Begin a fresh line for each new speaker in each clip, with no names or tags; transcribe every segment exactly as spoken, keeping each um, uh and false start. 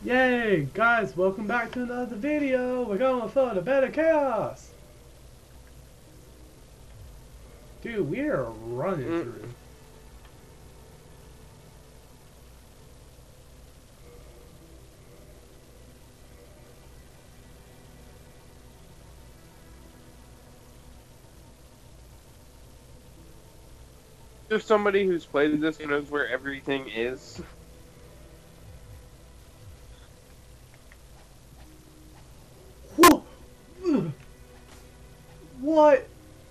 Yay! Guys, welcome back to another video! We're going for the better chaos! Dude, we are running
Mm.
through.
There's somebody who's played this who knows where everything is.
Whoa! Ugh. What?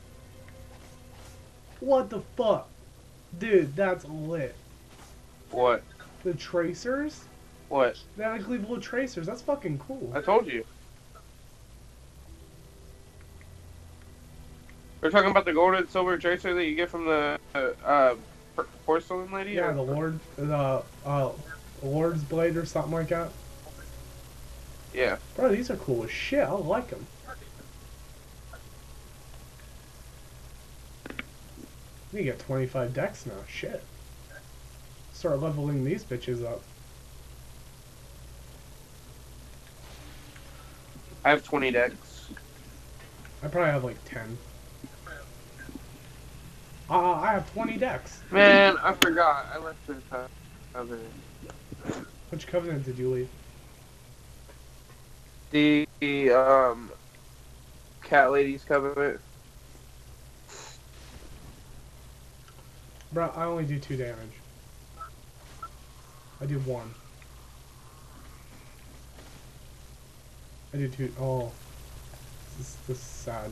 What the fuck? Dude, that's lit.
What?
The tracers?
What?
The uncleavable tracers, that's fucking cool.
I told you. We're talking about the gold and silver tracer that you get from the uh, uh, porcelain lady?
Yeah,
or?
the Lord, the uh, Lord's Blade or something like that.
Yeah.
Bro, these are cool as shit. I like them. You get twenty-five decks now. Shit. Start leveling these bitches up.
I have twenty decks.
I probably have like ten. Uh, I have twenty decks.
Man, I forgot. I left the covenant.
Which covenant did you leave?
The, the um, cat lady's covenant.
Bro, I only do two damage. I do one. I do two. Oh. This, this is sad.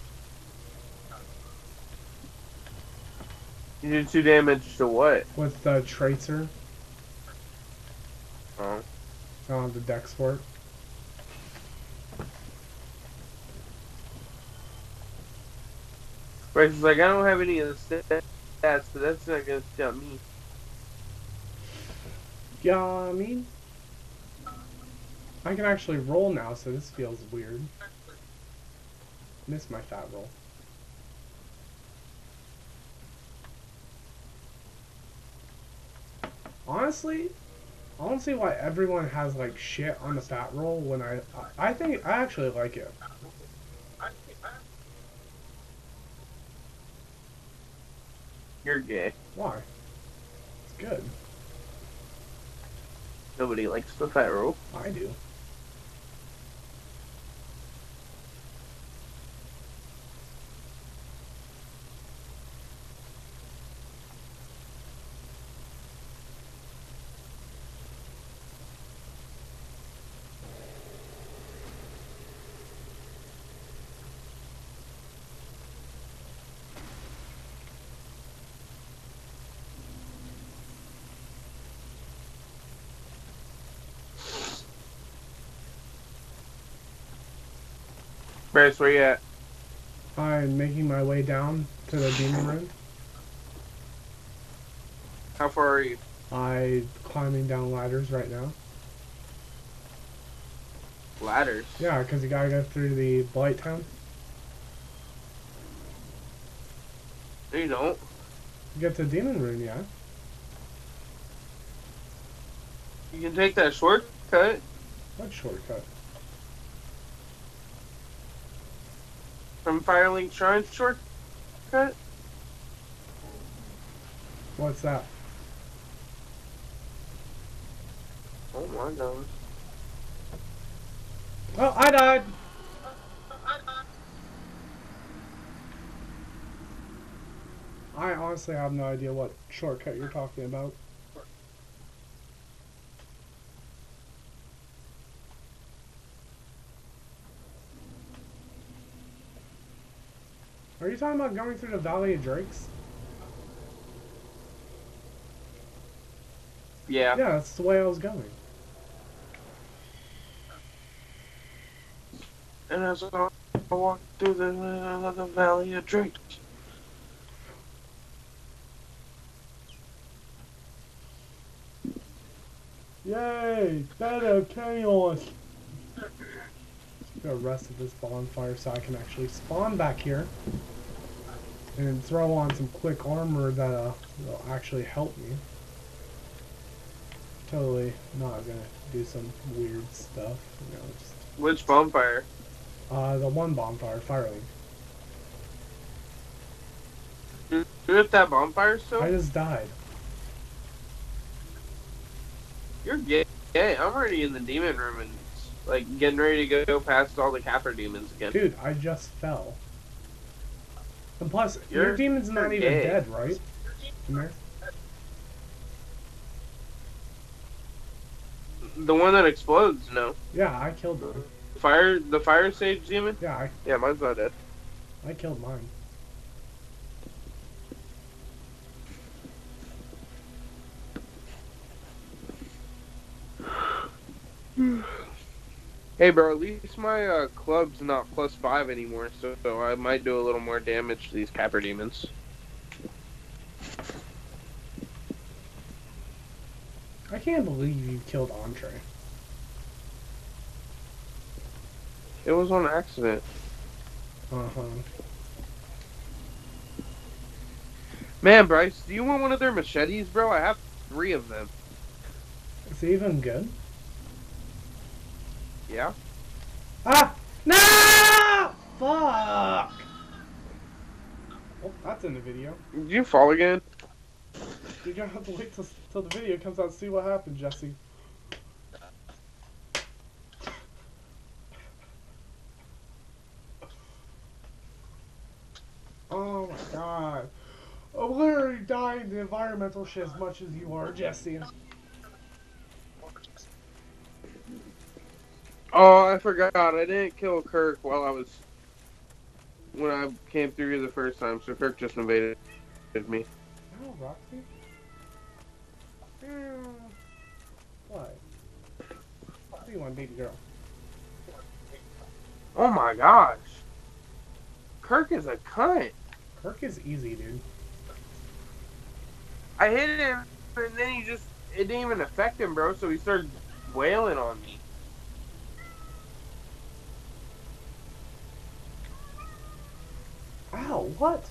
You did two damage to what?
With the tracer.
Oh.
I don't have the dex for it.
Bryce is like, I don't have any of the stats, but that's not gonna stop me.
Yeah, I mean, I can actually roll now, so this feels weird. Miss my fat roll. Honestly, I don't see why everyone has like shit on the fat roll when I, I, I think I actually like it.
You're gay.
Why? It's good.
Nobody likes the fat roll.
I do.
Bryce, where you at?
I'm making my way down to the demon room.
How far are you?
I'm climbing down ladders right now.
Ladders?
Yeah, because you gotta go through the Blight Town.
No, you don't.
You get to the demon room, yeah.
You can take that shortcut.
What shortcut?
From Firelink Shrine shortcut?
What's that?
Oh my god.
Oh, I died! I honestly have no idea what shortcut you're talking about. Are you talking about going through the Valley of Drakes?
Yeah.
Yeah, that's the way I was going.
And as I walk through the, uh, the Valley of Drake.
Yay! Better chaos! Go rest at this bonfire so I can actually spawn back here and throw on some quick armor that uh, will actually help me. Totally not gonna do some weird stuff. You know, just
Which bonfire?
uh, the one bonfire, Firelink.
You're at that bonfire still?
I just died.
You're gay. gay. I'm already in the demon room and like getting ready to go past all the Capra demons again.
Dude, I just fell. And plus,
You're,
your demon's not even
gay.
dead, right? Mare?
The one that explodes, no.
Yeah, I killed mine.
Fire, the fire sage demon?
Yeah, I,
Yeah, mine's not dead.
I killed mine.
Hey, bro, at least my uh, club's not plus five anymore, so, so I might do a little more damage to these Capra demons.
I can't believe you killed Entree.
It was on accident.
Uh-huh.
Man, Bryce, do you want one of their machetes, bro? I have three of them.
Is it even good?
Yeah?
Ah! No! Fuck! Oh, that's in the video.
Did you fall again?
You're gonna have to wait till, till the video comes out to see what happened, Jesse. Oh my god. I'm literally dying to environmental shit as much as you are, Jesse.
Oh, I forgot. I didn't kill Kirk while I was... when I came through here the first time, so Kirk just invaded me.
Oh, Roxy? Yeah. What? What do you want, baby girl?
Oh my gosh. Kirk is a cunt.
Kirk is easy, dude.
I hit him, and then he just... it didn't even affect him, bro, so he started wailing on me.
Ow, what?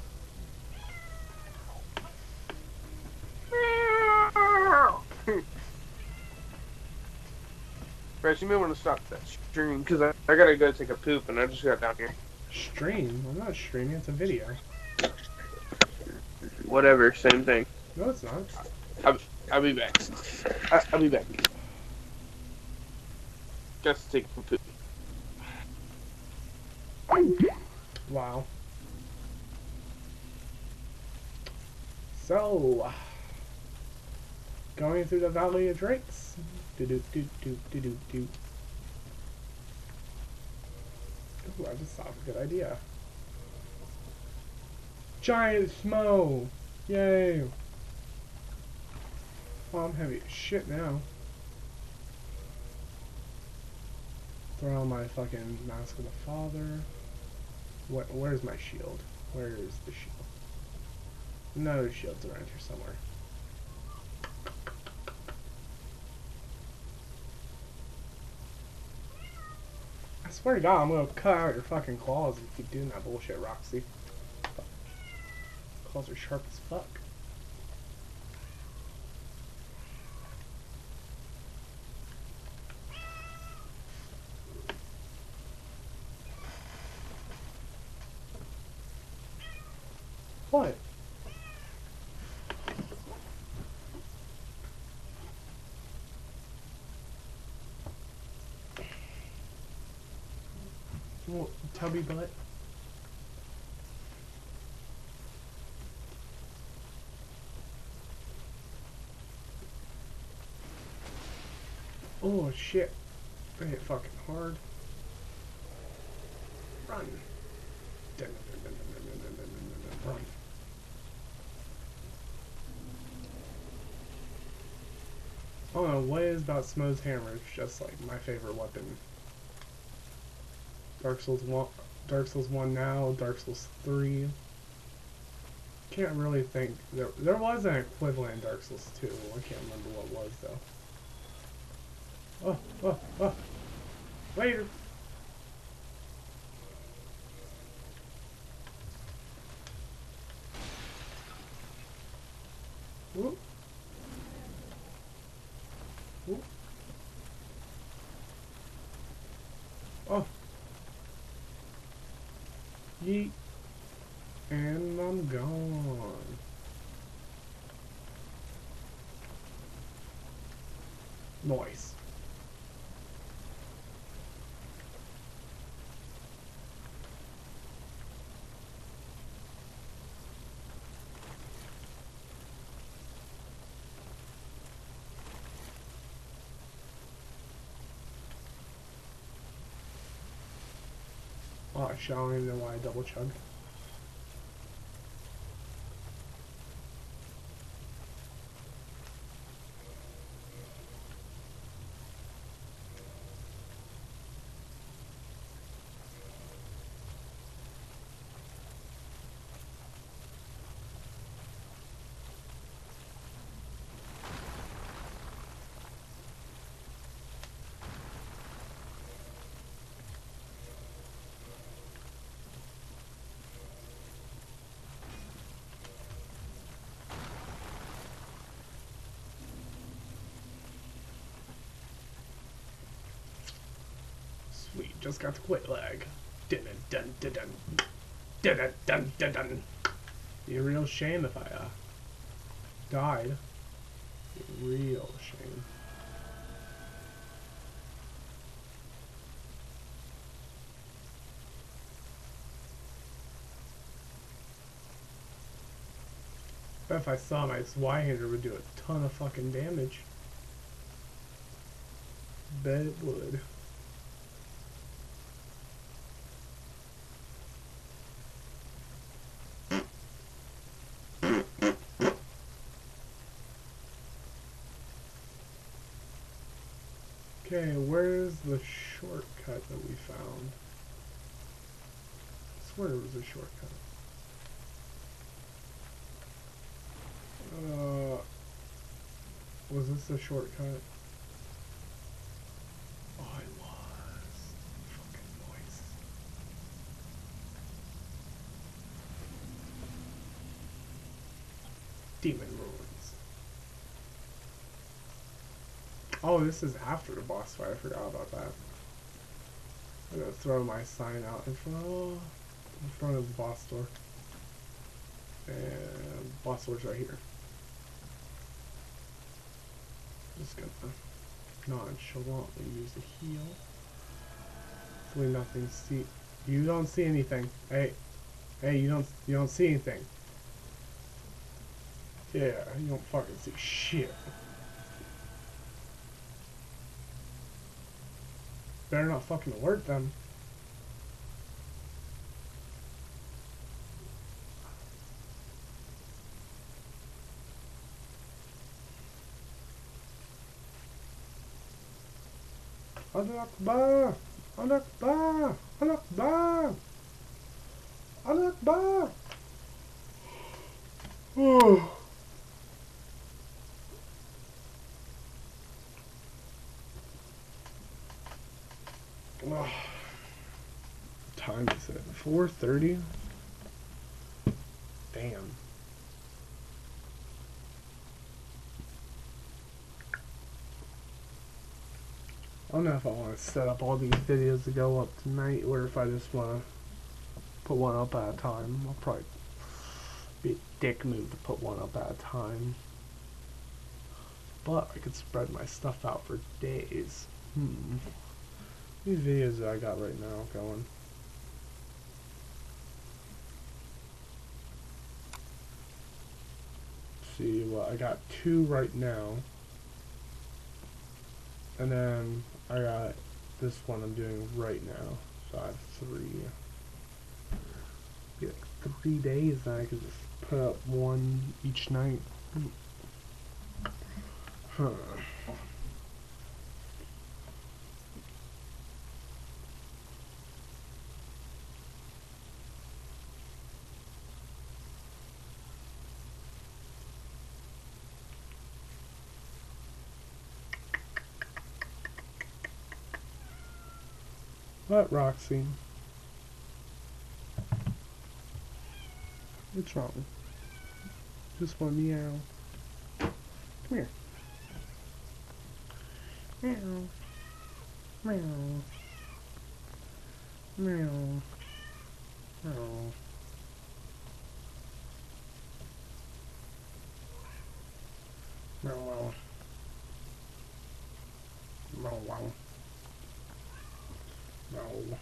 Bryce, you may want to stop that stream, because I, I gotta go take a poop, and I just got down here.
Stream? I'm not streaming, it's a video.
Whatever, same thing.
No, it's not.
I'll, I'll be back. I, I'll be back. Just take a poop.
Wow. So, going through the Valley of Drakes. Do do do do do do do. Ooh, I just thought of a good idea. Giant Smo! Yay! Oh, I'm heavy as shit now. Throw on my fucking Mask of the Father. What? Where's my shield? Where is the shield? No shield's around here somewhere. I swear to God, I'm gonna cut out your fucking claws if you keep doing that bullshit, Roxy. Claws are sharp as fuck. What? Well, tubby butt. Oh shit. I hit fucking hard. Run. Run. I don't know what it is about Smo's hammer. It's just like my favorite weapon. Dark Souls one, Dark Souls one now, Dark Souls three. Can't really think. There, there was an equivalent in Dark Souls two. I can't remember what it was though. Oh, oh, oh. Later. Whoop. Ooh. Oh. Yeet. And I'm gone. Nice. Oh, I don't even know why I double chugged. Sweet, just got the quick lag. Dun dun dun dun dun dun dun dun dun. Be a real shame if I uh died. Be a real shame. Bet if I saw my Y-hander would do a ton of fucking damage. Bet it would. Okay, where's the shortcut that we found? I swear it was a shortcut. Uh, was this a shortcut? Oh, it was. Fucking noise. Demon ruins. Oh, this is after the boss fight. I forgot about that. I'm gonna throw my sign out in front, in front of the boss door. And boss door's right here. Just gonna nonchalantly use the heal. Hopefully nothing see. You don't see anything. Hey, hey, you don't, you don't see anything. Yeah, you don't fucking see shit. Better not fucking alert them. Allah Akbar! Allah Akbar! Allah Akbar! Allah Akbar! Oh. Oh. Time is it? four thirty? Damn. I don't know if I want to set up all these videos to go up tonight or if I just want to put one up at a time. I'll probably be a dick move to put one up at a time. But I could spread my stuff out for days. Hmm. These videos that I got right now going. Let's see what I got two right now. And then I got this one I'm doing right now. So I have three. Be like three days and I could just put up one each night. Huh. What, Roxy? What's wrong? Just want meow. Come here. Meow. Meow. Meow. Meow. Meow wow. Meow wow. Meow.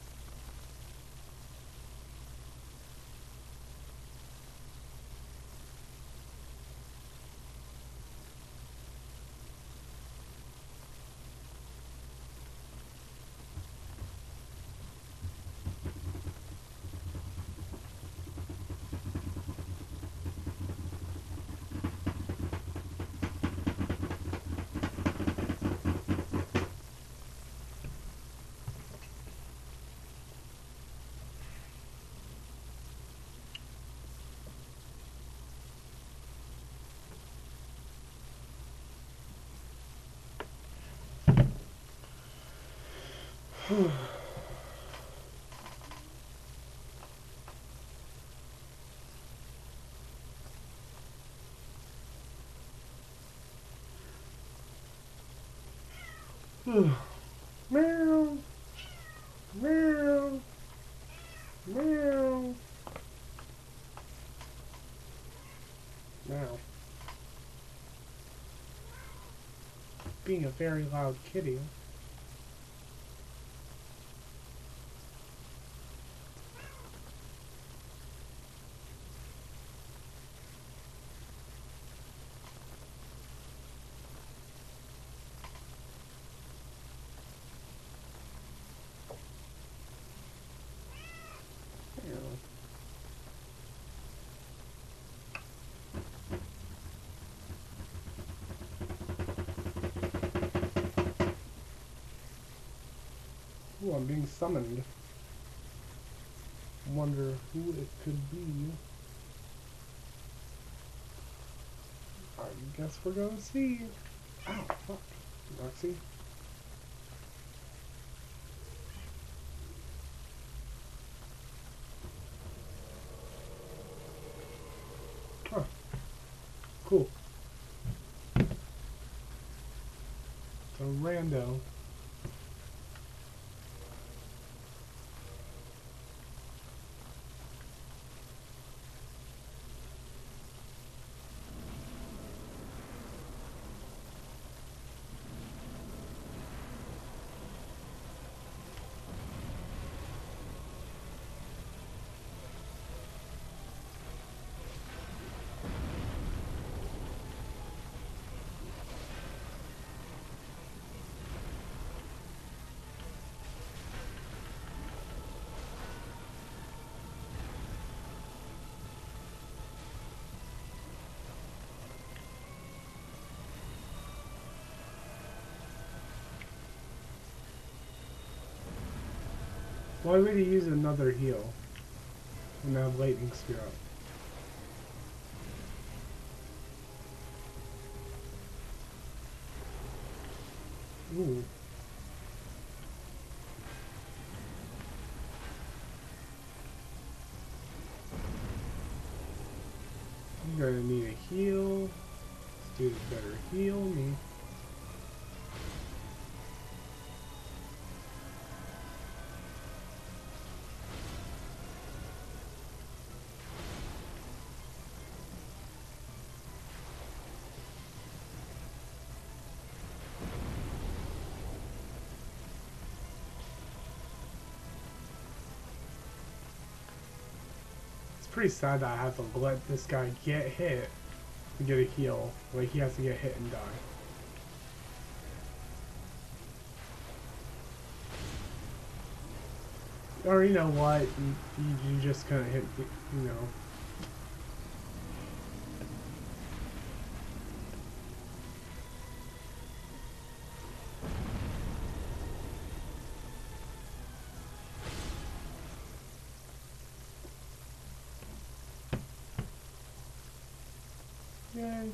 Meow. Meow. Meow. Now, being a very loud kitty. Ooh, I'm being summoned. Wonder who it could be. I guess we're gonna see. Ow, fuck. Roxy. Huh. Cool. It's a rando. Why would he use another heal and have lightning spear up? Ooh. I'm gonna need a heal. This dude better heal me. Pretty sad that I have to let this guy get hit to get a heal. Like, he has to get hit and die. Or, you know what, you, you, you just kind of hit, you know. Yay.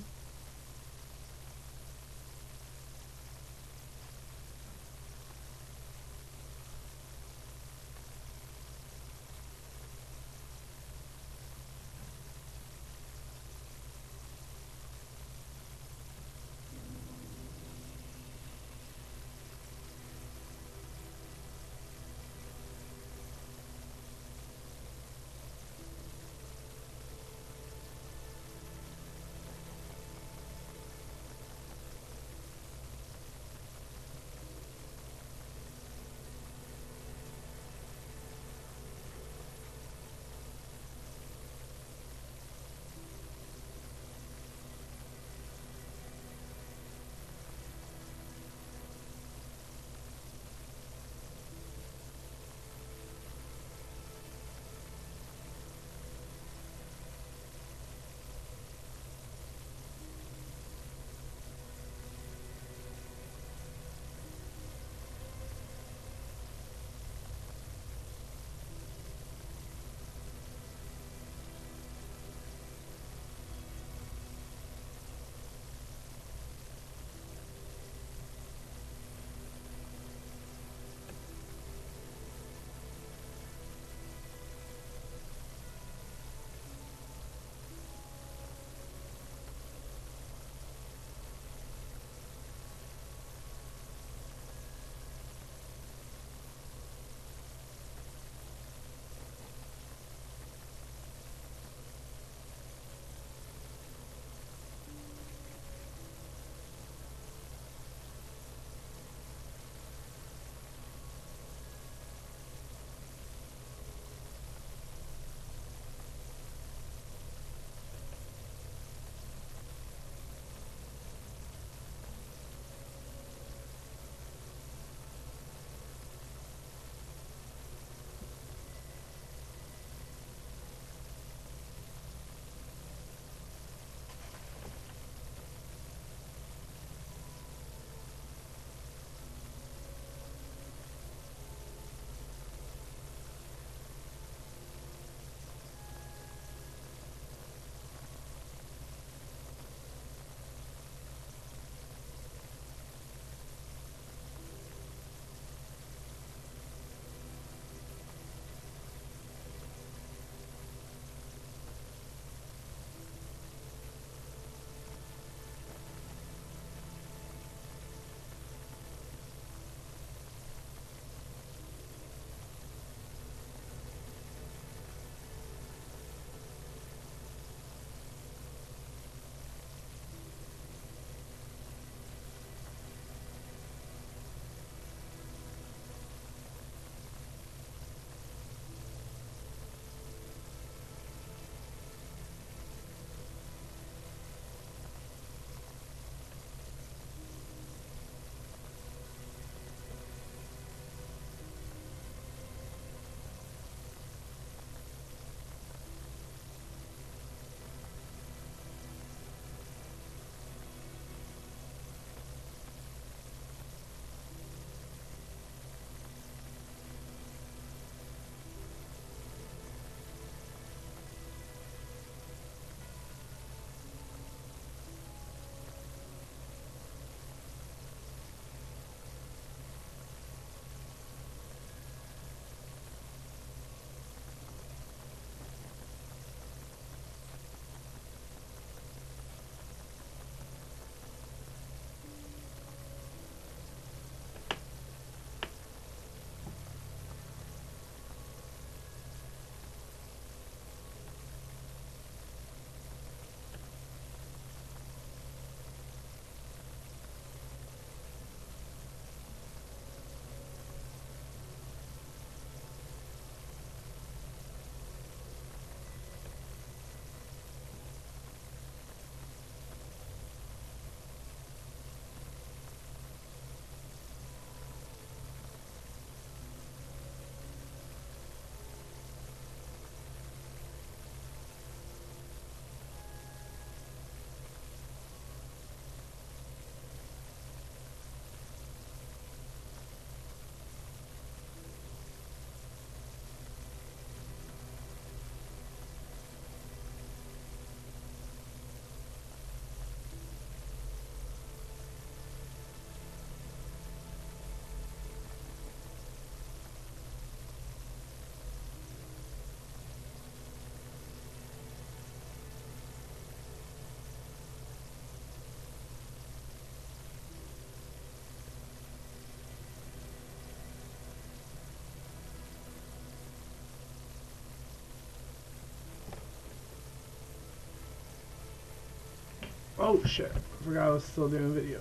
Oh shit. I forgot I was still doing a video.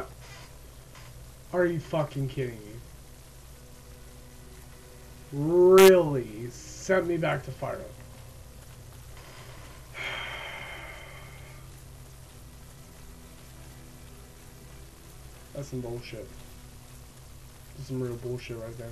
Are you fucking kidding me? Really? Sent me back to fire up. That's some bullshit. That's some real bullshit right there.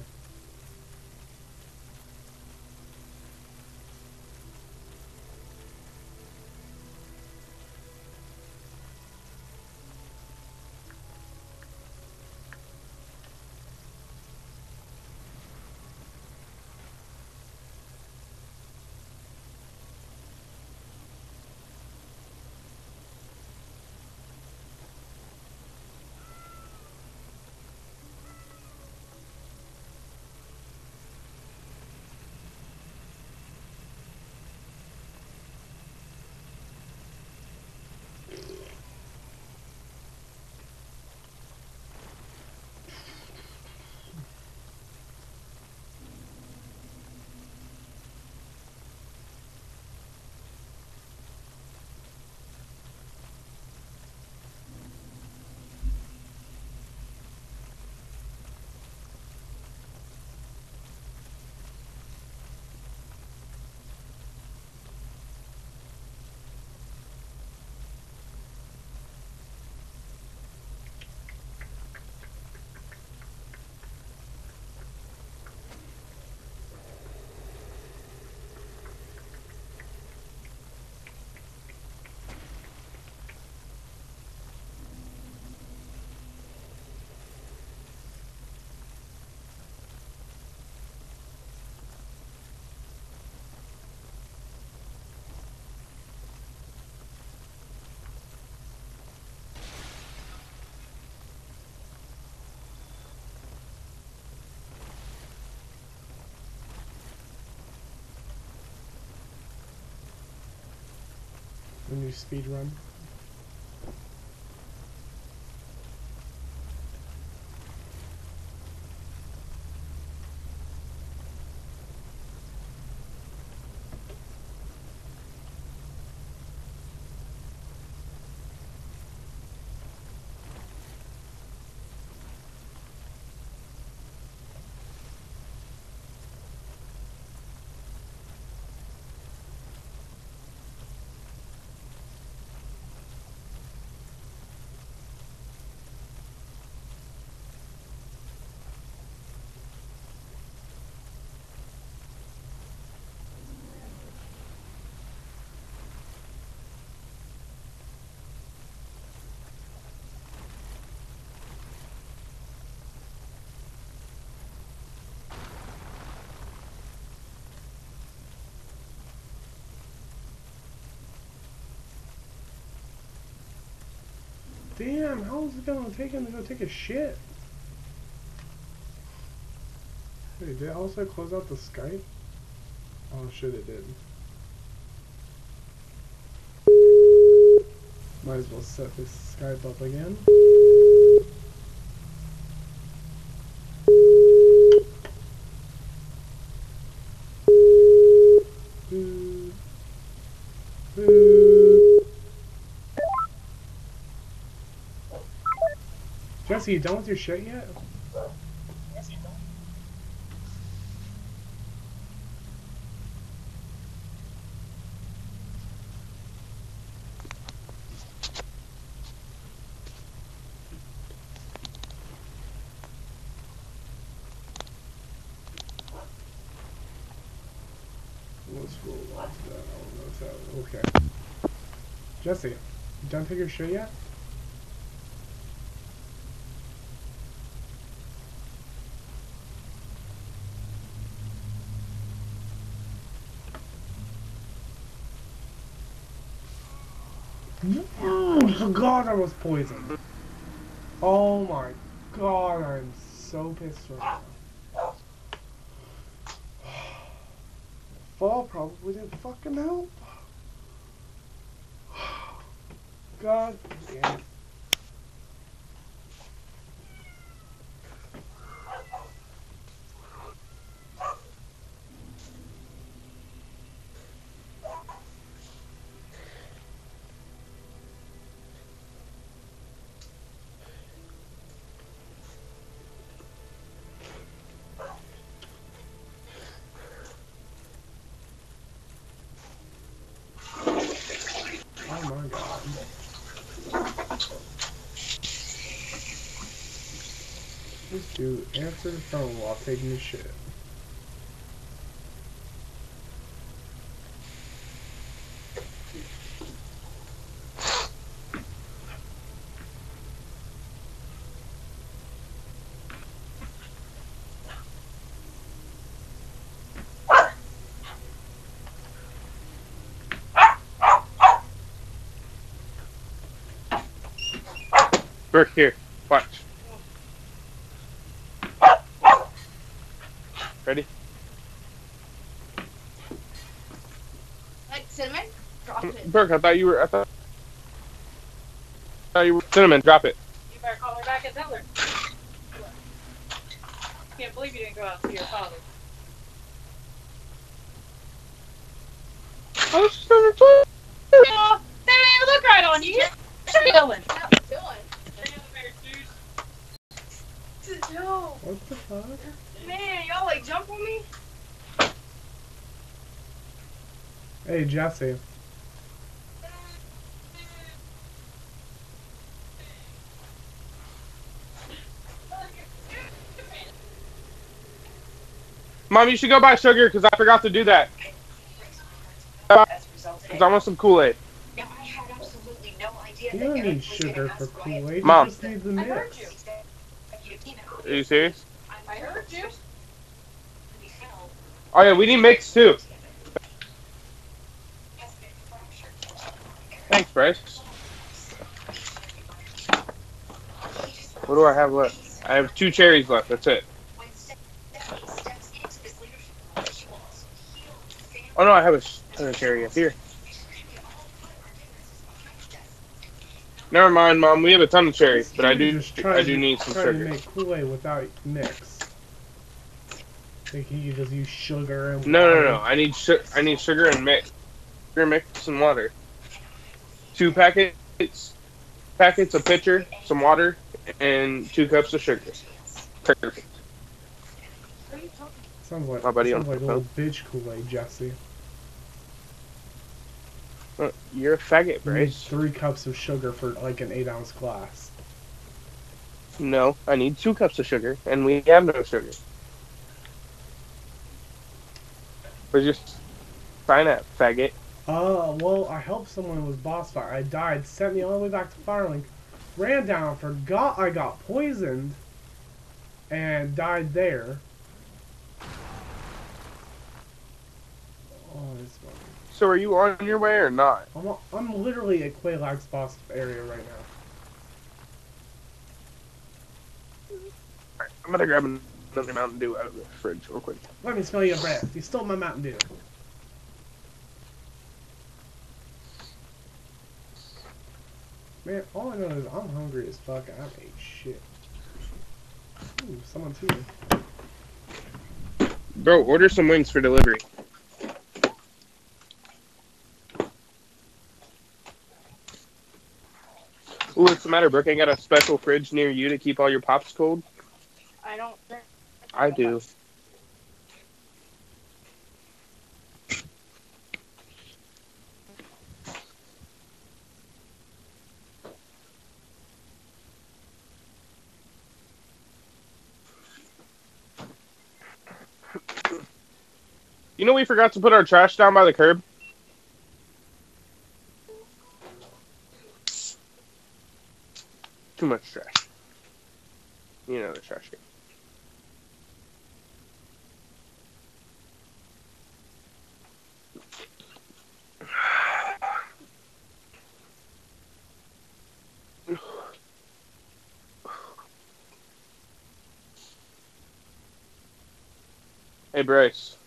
The new speed run. Damn, how is it gonna take him to go take a shit? Wait, did it also close out the Skype? Oh shit, it did. Might as well set this Skype up again. Boo. Boo. Jesse, you done with your shit yet? Let's roll off that. I don't know if that. Okay. Jesse, you done with your shit yet? Oh god, I was poisoned. Oh my god, I'm so pissed right now. Fall probably didn't fucking help. God damn it. This dude answered the phone while taking his shit.
Burke, here. Watch. Ready?
Like cinnamon? Drop it.
Burke, I thought you were. I thought, I thought you were. Cinnamon, drop it.
You better call her back and tell her. Can't believe you didn't go out to your father.
I was just gonna tell you.
Oh, they didn't even look right on you. What are you doing?
What was doing? No.
What the fuck?
Man, y'all like jump on me?
Hey, Jesse.
Mom, you should go buy sugar because I forgot to do that. Because I want some Kool-Aid.
I had absolutely no idea
You don't need sugar for Kool-Aid.
Mom.
You just need the
I heard
mix.
you.
Are you serious?
I heard you.
Oh yeah, we need mix too. Thanks, Bryce. What do I have left? I have two cherries left. That's it. Oh no, I have a ton of cherry up here. Never mind, Mom. We have a ton of cherry, but I do,
Just try
I do
to-
need some
try to
sugar.
make Kool-Aid without mix. Think you just use sugar and
No, no,
water.
no. I need su- I need sugar and mix. Sugar mix and water. Two packets, packets, a pitcher, some water, and two cups of sugar. Perfect.
Sounds like
My buddy
sounds
on
like
the
a little bitch Kool-Aid, Jesse.
Uh, You're a faggot,
You need
Bryce.
three cups of sugar for like an eight ounce glass.
No, I need two cups of sugar, and we have no sugar. We're just sign up, faggot.
Uh, well, I helped someone with boss fight. I died, sent me all the way back to Firelink, ran down, forgot I got poisoned, and died there. Oh, this one.
So are you on your way or not?
I'm, I'm literally at Quaylag's boss area right now.
Alright, I'm gonna grab another Mountain Dew out of the fridge real quick.
Let me smell your breath. You stole my Mountain Dew. Man, all I know is I'm hungry as fuck and I ate shit. Ooh, someone too.
Bro, order some wings for delivery. Ooh, what's the matter, Brooke? I got a special fridge near you to keep all your pops cold?
I don't think.
I do. You know we forgot to put our trash down by the curb? Too much trash. You know the trash can. Hey, Bryce.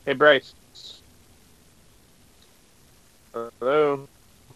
Hey, Bryce. Hello.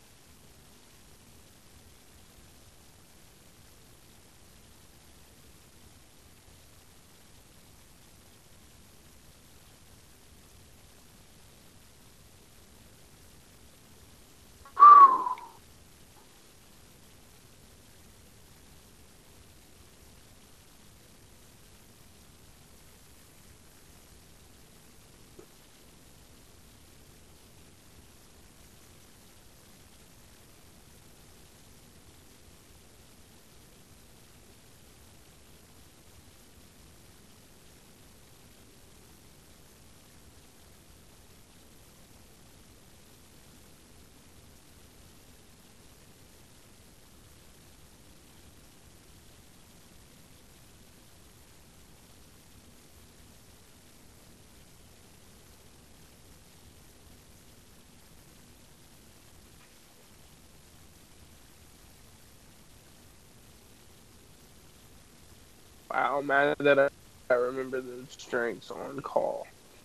Wow, man, that I, I remember the strengths on call.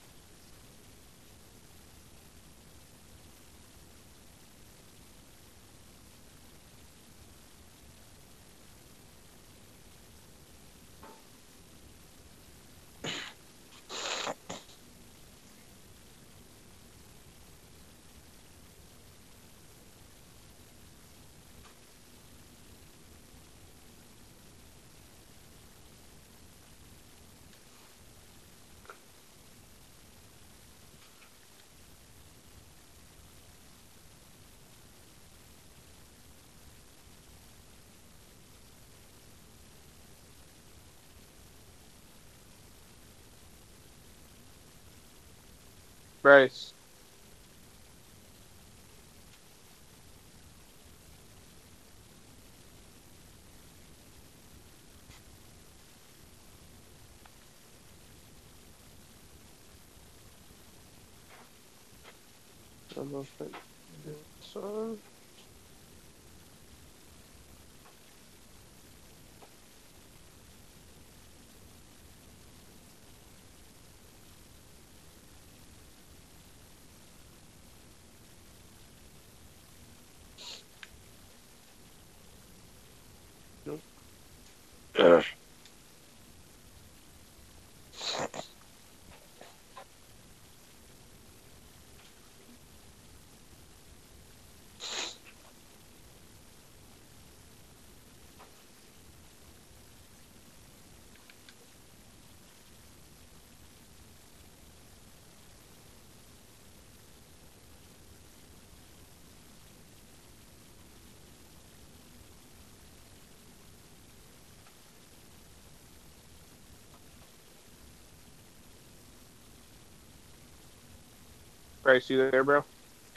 Bryce. I'm gonna put this on. Nope. Bryce, you there, bro?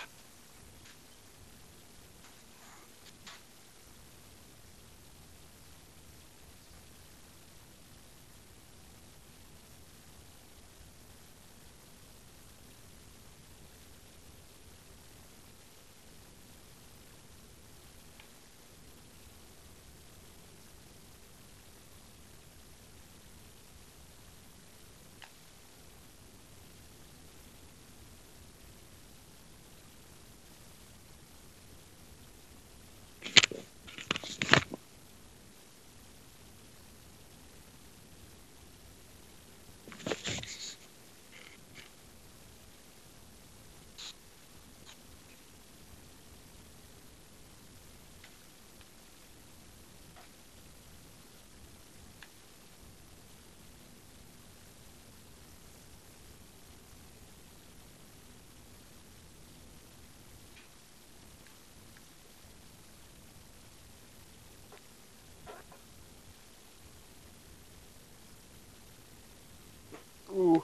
Ooh.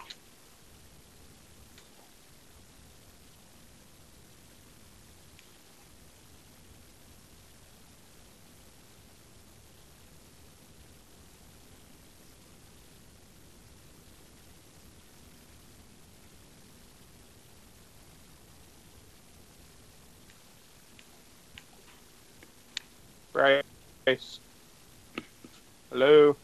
Bryce. Hello.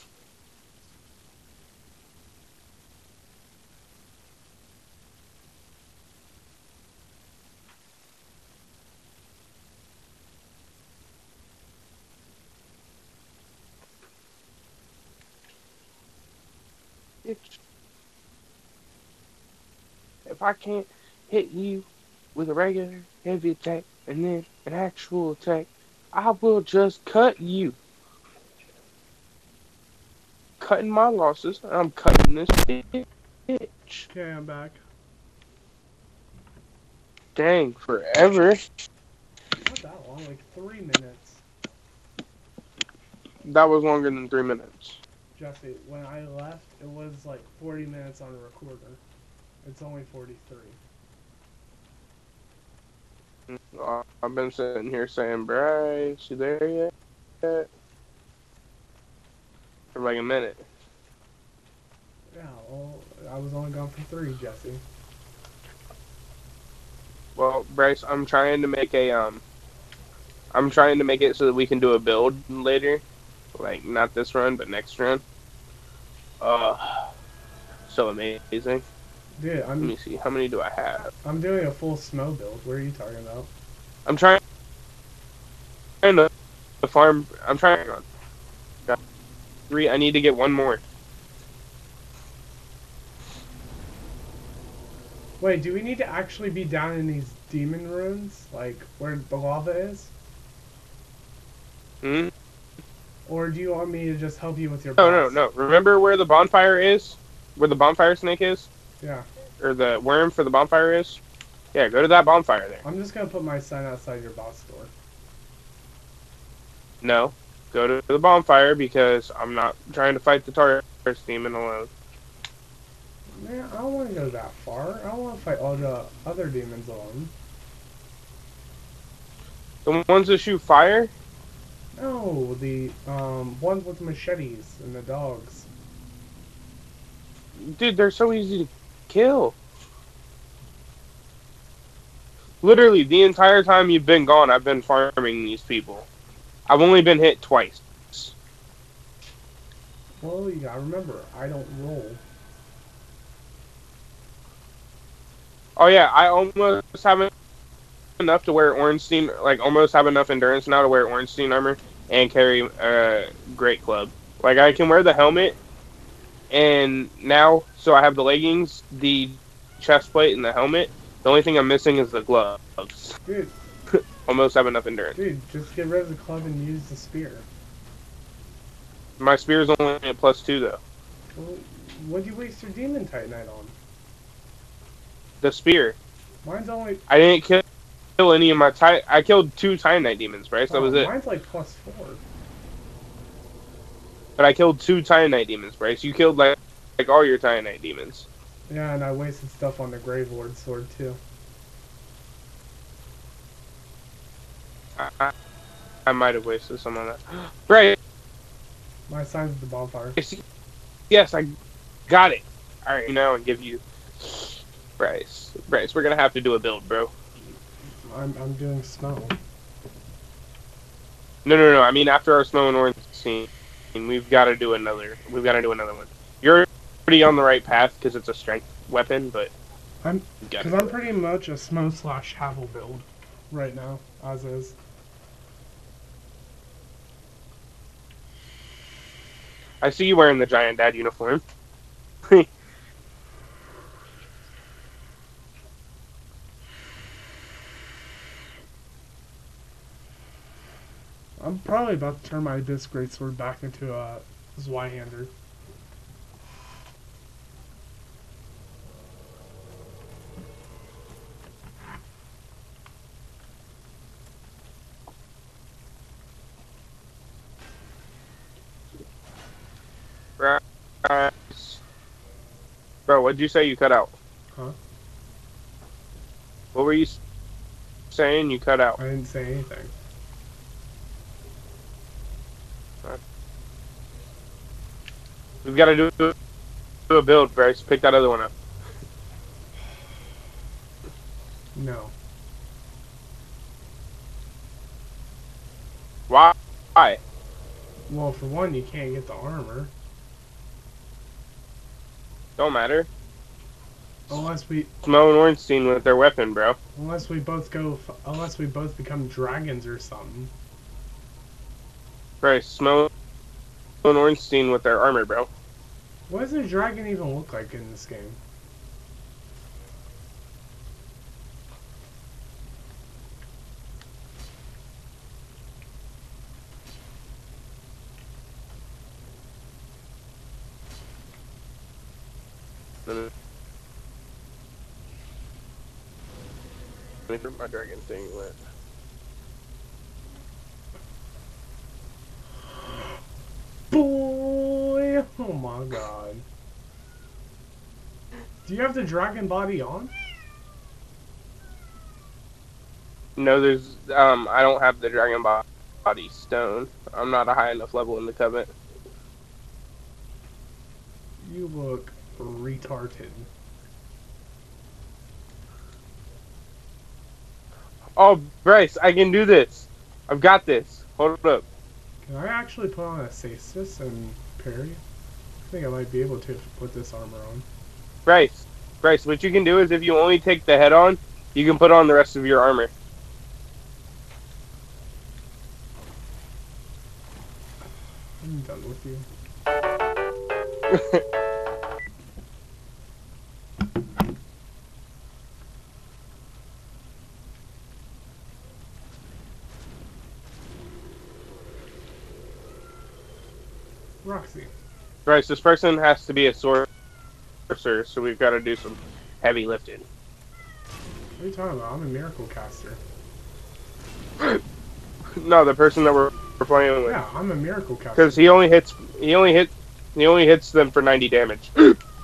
bitch. If I can't hit you with a regular heavy attack and then an actual attack, I will just cut you. Cutting my losses. I'm cutting this bitch.
Okay, I'm back.
Dang, forever.
Not that long, like three minutes.
That was longer than three minutes.
Jesse, when I left, it was like forty minutes on a recorder. It's only forty-three.
Uh, I've been sitting here saying, Bryce, you there yet? For like a minute.
Yeah, well, I was only gone for three, Jesse.
Well, Bryce, I'm trying to make a um, I'm trying to make it so that we can do a build later, like not this run, but next run. Uh, so amazing.
Dude,
Let
I'm
me see, how many do I have?
I'm doing a full snow build. What are you talking about?
I'm trying, trying to farm. I'm trying. Got three. I need to get one more.
Wait, do we need to actually be down in these demon ruins, like where the lava is?
Hmm.
Or do you want me to just help you with your
No,
boss?
no, no. Remember where the bonfire is? Where the bonfire snake is?
Yeah.
Or the worm for the bonfire is? Yeah, go to that bonfire there.
I'm just gonna put my sign outside your boss door.
No, go to the bonfire because I'm not trying to fight the Taurus demon alone.
Man, I don't want to go that far. I don't want to fight all the other demons alone.
The ones that shoot fire?
No, the um ones with machetes and the dogs.
Dude, they're so easy to kill. Literally, the entire time you've been gone, I've been farming these people. I've only been hit twice.
Well, you gotta remember, I don't roll.
Oh yeah, I almost have enough to wear Ornstein, like almost have enough endurance now to wear Ornstein armor and carry a uh, great club. Like I can wear the helmet, and now, so I have the leggings, the chest plate, and the helmet. The only thing I'm missing is the gloves.
Dude,
Almost have enough endurance.
dude, just get rid of the club and use the spear.
My spear is only at plus two though.
Well, what'd you waste your demon titanite on?
The spear.
Mine's only...
I didn't kill, kill any of my ti- I killed two Titanite demons, Bryce. That
oh,
was it.
Mine's like plus four.
But I killed two Titanite demons, Bryce. You killed like like all your Titanite demons.
Yeah, and I wasted stuff on the Grave Lord sword too.
I, I, I might have wasted some on that. Bryce.
My sign's at the bonfire.
Yes, I got it. All right, now and give you, Bryce. Bryce, we're gonna have to do a build, bro.
I'm I'm doing snow.
No, no, no. I mean, after our snow and orange scene, we've got to do another. We've got to do another one. You're pretty on the right path because it's a strength weapon, but
I'm
you gotta
because
do
I'm
it.
pretty much a snow slash Havel build right now, as is.
I see you wearing the giant dad uniform.
I'm probably about to turn my Abyss Greatsword back into a Zweihander.
Bryce. Bro, what'd you say you cut out?
Huh?
What were you saying you cut out?
I didn't say anything.
We've got to do, do a build, Bryce. Pick that other one up.
No.
Why? Why?
Well, for one, you can't get the armor
Don't matter.
unless we
Smo and Ornstein with their weapon, bro.
unless we both go f unless we both become dragons or something.
Bryce, Smo and Ornstein with their armor, bro.
What does a dragon even look like in this game?
Where my dragon thing went.
Boy! Oh my god. Do you have the dragon body on?
No, there's um I don't have the dragon bo- body stone. I'm not a high enough level in the covenant.
You look retarded.
Oh, Bryce, I can do this. I've got this. Hold up.
Can I actually put on a stasis and parry? I think I might be able to put this armor on.
Bryce, Bryce, what you can do is if you only take the head on, you can put on the rest of your armor.
I'm done with you. Roxy.
Bryce, this person has to be a sorcerer, so we've got to do some heavy lifting.
What are you talking about? I'm a miracle caster.
No, the person that we're, we're playing with.
Yeah, I'm a miracle caster.
Because he only hits, he only hit, he only hits them for ninety damage.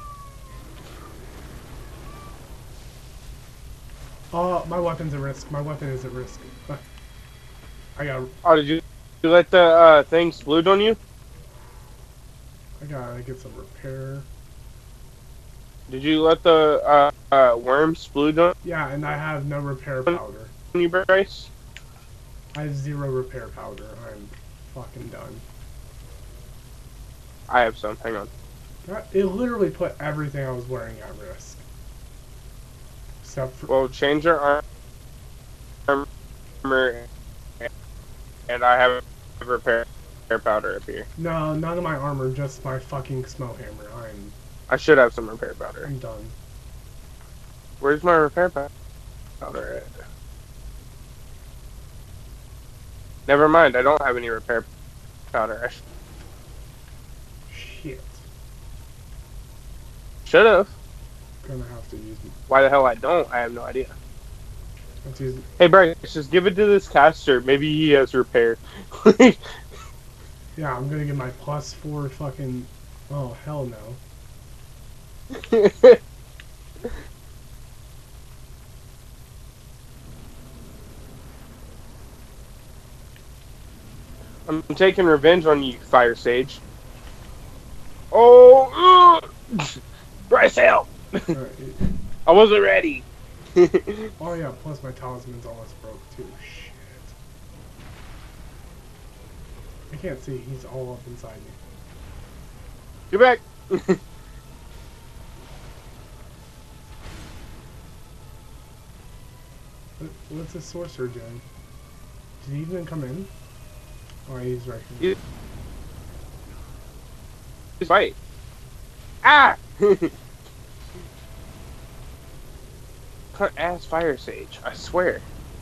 Oh, my weapon's at risk. My weapon is at risk. I got.
Oh, did you, you let the uh, thing splooge on you?
I gotta get some repair.
Did you let the uh, uh, worm splooge on
Yeah, and I have no repair powder.
you, Bryce?
I have zero repair powder. I'm fucking done.
I have some. Hang on.
That, it literally put everything I was wearing at risk. Except for.
Well, change your armor, and I have a repair repair powder up here.
No, none of my armor, just my fucking snow hammer. I'm.
I should have some repair powder.
I'm done.
Where's my repair pow- powder at? Never mind, I don't have any repair powder. I sh-
Shit.
should have.
Gonna have to use.
Why the hell I don't? I have no idea.
Let's use.
Hey, Bryce, just give it to this caster. Maybe he has repair.
Yeah, I'm gonna get my plus four fucking. Oh hell no.
I'm taking revenge on you, Fire Sage. Oh, ugh! Bryce, help!
Alright.
I wasn't ready.
Oh yeah, plus my talisman's almost broke too. Shit. I can't see. He's all up inside me.
Get back.
What, what's a sorcerer doing? Did he even come in? Oh, he's right here.
You- Just fight. Ah! Cut ass Fire Sage, I swear.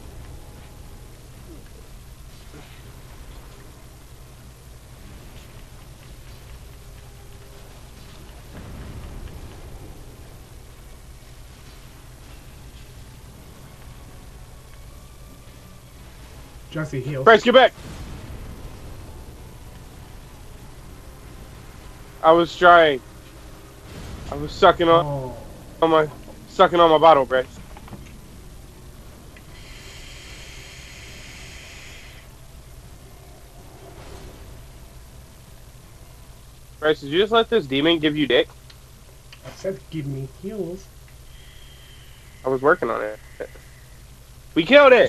Jesse, heal.
Bryce, get back! I was trying. I was sucking on,
Oh,
on my sucking on my bottle, Bryce. Bryce, did you just let this demon give you dick?
I said give me heals.
I was working on it. We killed it!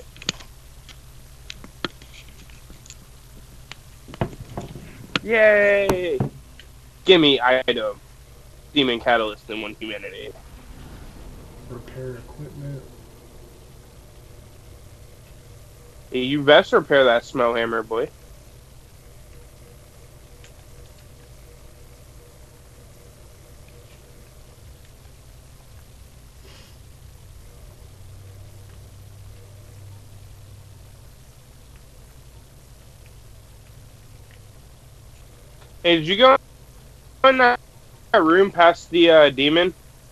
Yay! Gimme item. Demon Catalyst and one humanity.
Repair equipment.
Hey, you best repair that smell hammer, boy. Hey, did you go in that room past the uh, demon?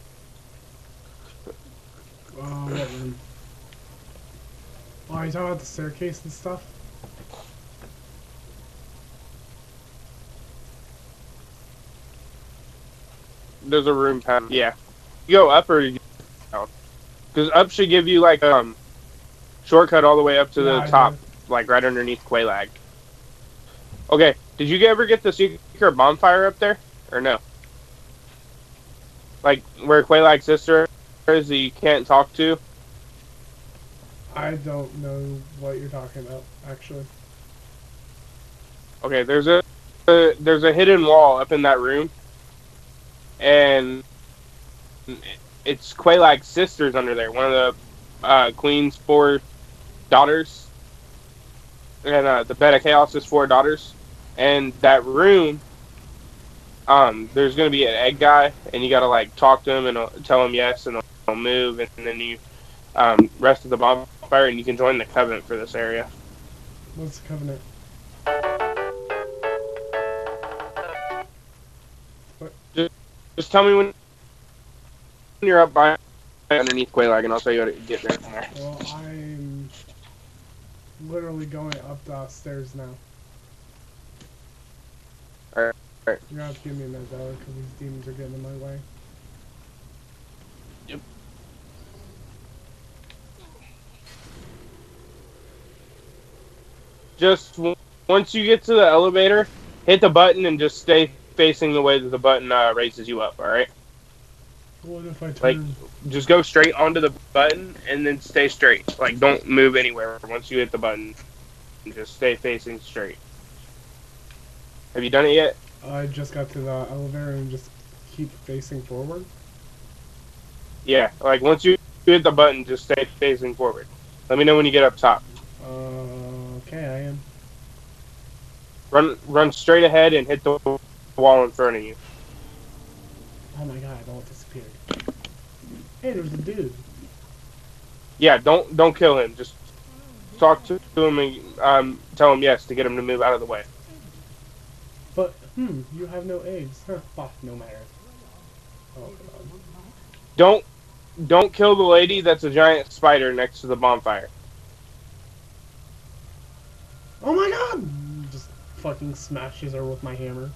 Oh, what room? Oh, you talking about the staircase and stuff?
There's a room past. Yeah. You go up or you go down? Because up should give you like um shortcut all the way up to
Yeah,
the
I
top,
did.
like right underneath Quaylag. Okay. Did you ever get the secret bonfire up there, or no? Like where Quaylag's sister is that you can't talk to?
I don't know what you're talking about, actually.
Okay. There's a, a there's a hidden wall up in that room, and it's Quaylag's sister's under there. One of the uh, Queen's four daughters, and uh, the Bed of Chaos's four daughters. And that room, um, there's gonna be an egg guy, and you gotta like talk to him and uh, tell him yes, and he'll move, and then you um, rest of the bonfire, and you can join the covenant for this area.
What's the covenant?
Just, just tell me when you're up by underneath Quaylag, and I'll tell you how to get there from there.
Well, I'm literally going up the stairs now.
Alright, alright.
You're gonna have to give me a minute though, because these demons are getting in my way.
Yep. Just w- once you get to the elevator, hit the button and just stay facing the way that the button uh, raises you up, alright?
What if I turn?
Like, just go straight onto the button and then stay straight. Like, don't move anywhere once you hit the button. Just stay facing straight. Have you done it yet?
I just got to the elevator and just keep facing forward.
Yeah, like, once you hit the button, just stay facing forward. Let me know when you get up top.
Uh, okay, I am.
Run run straight ahead and hit the wall in front of you.
Oh my god, it all disappeared. Hey, there's a dude.
Yeah, don't don't kill him. Just talk to him and um, tell him yes to get him to move out of the way.
But, hmm, you have no eggs. Huh, fuck, no matter. Oh god.
Don't don't kill the lady that's a giant spider next to the bonfire.
Oh my god! Just fucking smashes her with my hammer.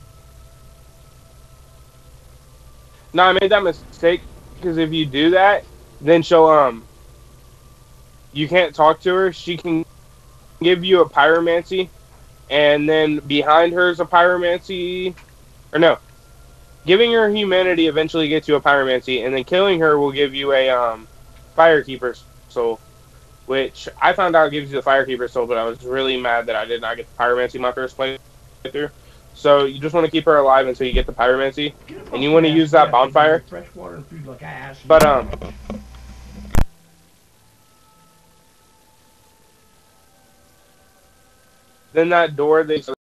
No, I made that mistake because if you do that, then she'll um. You can't talk to her. She can give you a pyromancy, and then behind her is a pyromancy, or no, giving her humanity eventually gets you a pyromancy, and then killing her will give you a um, firekeeper soul, which I found out gives you the firekeeper soul, but I was really mad that I did not get the pyromancy my first playthrough. So you just want to keep her alive until you get the pyromancy, and you want to use that bonfire.
Fresh water and food like ass.
But um. Then that door they